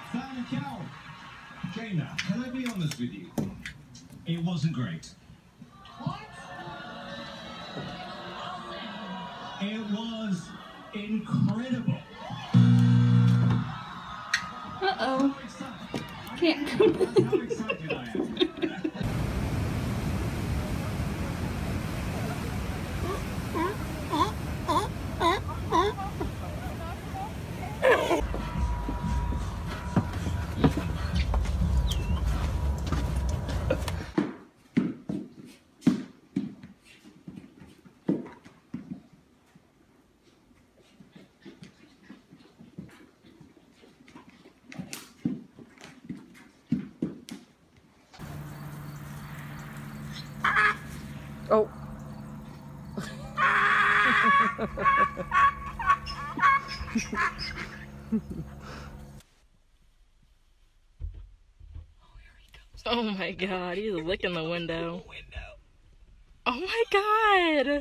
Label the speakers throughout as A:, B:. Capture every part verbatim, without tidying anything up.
A: Ciao. Jaina, can I be honest with you? It wasn't great. What? It was incredible.
B: Uh-oh. Can't.
A: That's how excited I am.
B: Oh. Oh my god, he's licking the window. Oh my god!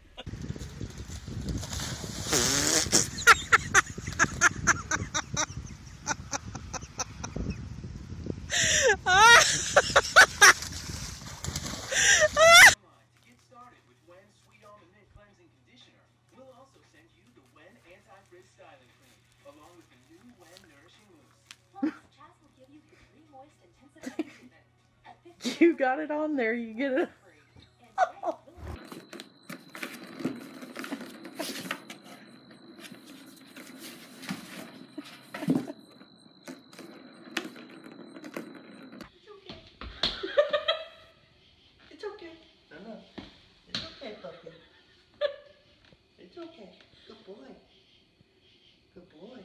B: You got it on there, you get it.
C: It's okay. No, no. It's okay, puppy. It's okay. Good boy. Good boy.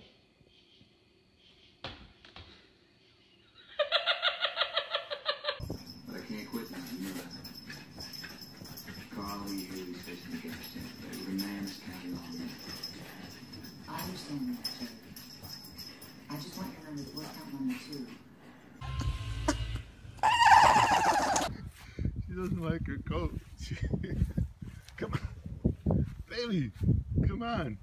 D: But I can't quit now, you know that. Carl, when you hear these facing the gas tank, every man is counting on me.
E: I understand that, Joe. I just want you to remember that we're counting on you too.
F: She doesn't like her coat. She, come on. Baby, come on.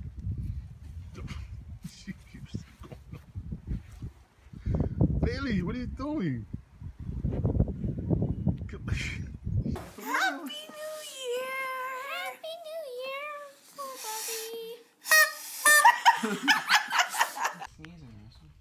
F: She keeps going on. Bailey, what are you doing? Come on.
B: Happy New Year! Happy New Year! Oh, buddy.
C: Sneezing, Russell.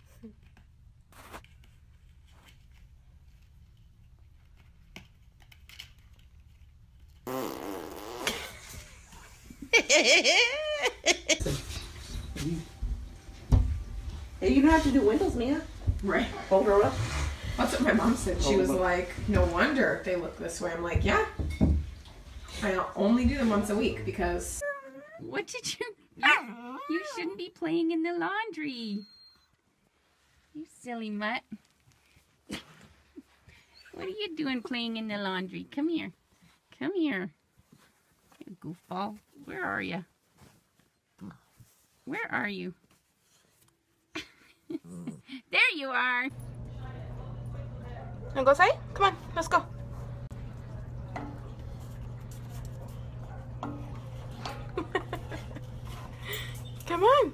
G: Hey, you don't have to do windows, Mia.
H: Right.
G: Don't grow up.
H: That's what my mom said. She was like, no wonder they look this way. I'm like, yeah. I only do them once a week because...
I: What did you... You shouldn't be playing in the laundry. You silly mutt. What are you doing playing in the laundry? Come here. Come here. You goofball. Where are you? Where are you? There you are.
G: Wanna go outside? Come on, let's go. Come on.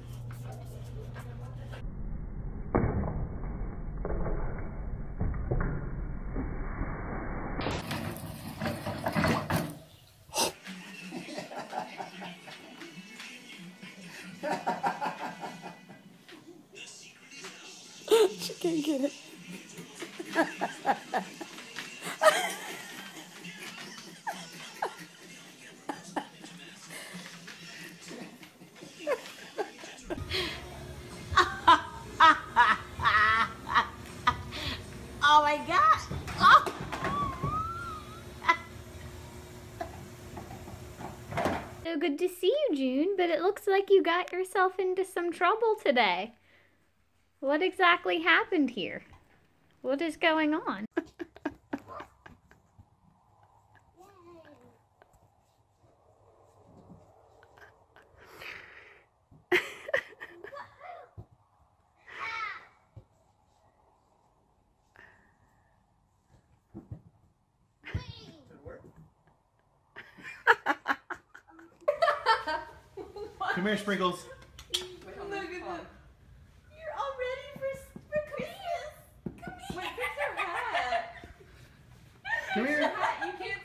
G: She can't get it.
B: Oh my god! Oh. So good to see you, June, but it looks like you got yourself into some trouble today. What exactly happened here? What is going on?
C: Come here, Sprinkles.
B: You're all ready for
F: Come here.
H: You can't.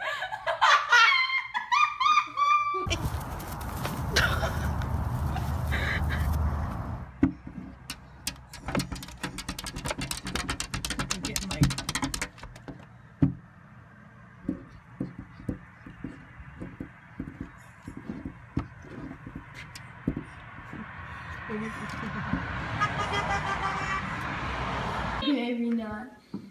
H: I'm getting like.
J: Maybe not.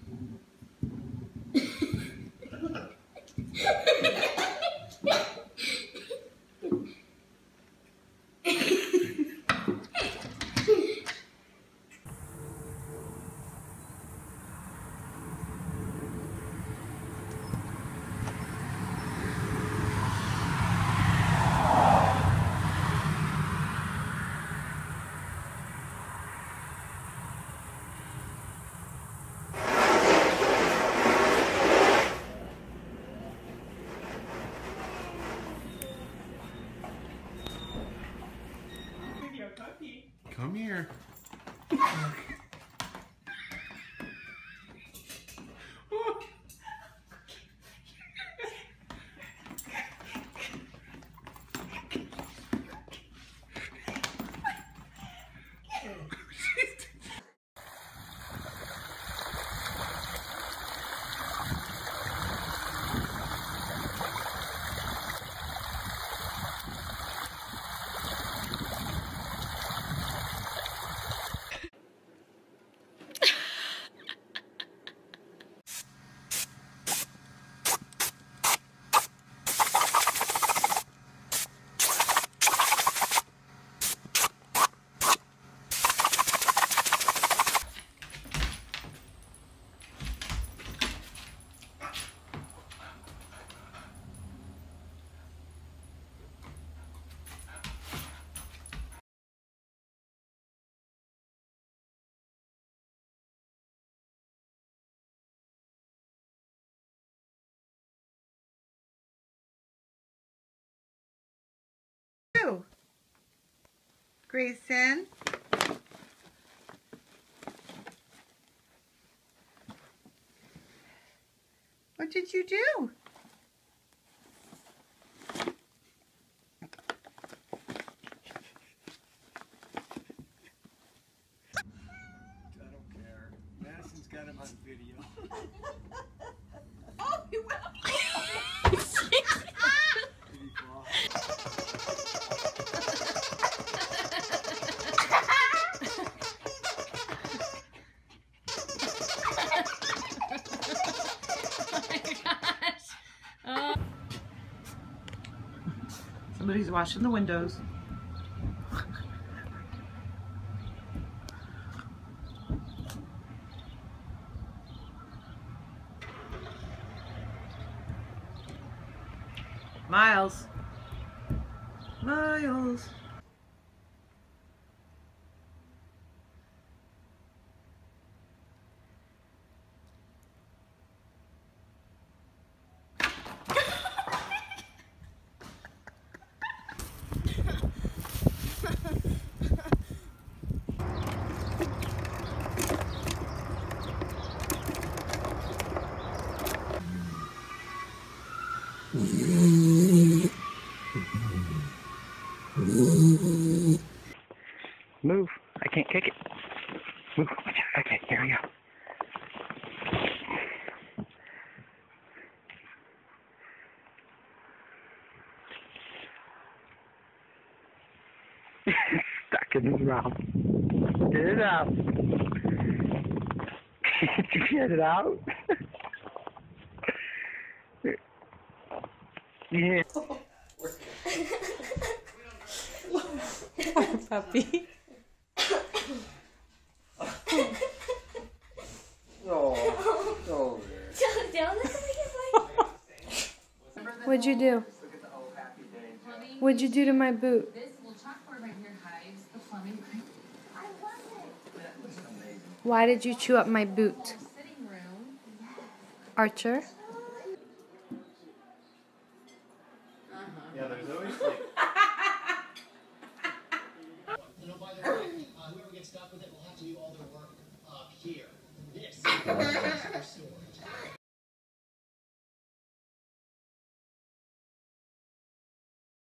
F: Come here.
K: Grayson? What did you do?
L: I don't care. Madison's got him on video.
H: Oh, you will.
K: Somebody's washing the windows. Miles. Miles.
L: Move. I can't kick it. Move. Okay, here we go. Stuck in his mouth. Get it out. Did you get it out? Yeah.
G: Puppy.
C: Oh, oh.
G: What'd you do? What'd you do to my boot? Why did you chew up my boot? Archer?
L: Yeah, there's always like...
M: You know, by the way, uh, whoever gets stuck with it will have to do all their work up here. This